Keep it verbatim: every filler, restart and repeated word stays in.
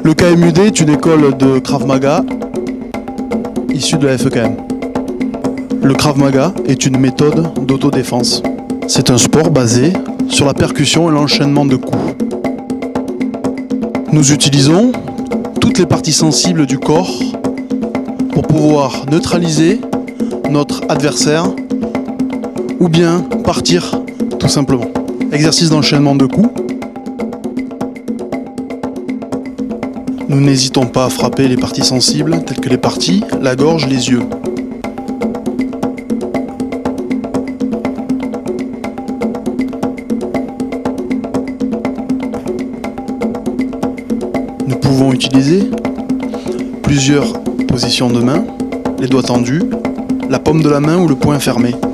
Le K M U D est une école de Krav Maga issue de la F E K M. Le Krav Maga est une méthode d'autodéfense. C'est un sport basé sur la percussion et l'enchaînement de coups. Nous utilisons toutes les parties sensibles du corps pour pouvoir neutraliser notre adversaire ou bien partir tout simplement. Exercice d'enchaînement de coups. Nous n'hésitons pas à frapper les parties sensibles telles que les parties, la gorge, les yeux. Nous pouvons utiliser plusieurs positions de main, les doigts tendus, la paume de la main ou le poing fermé.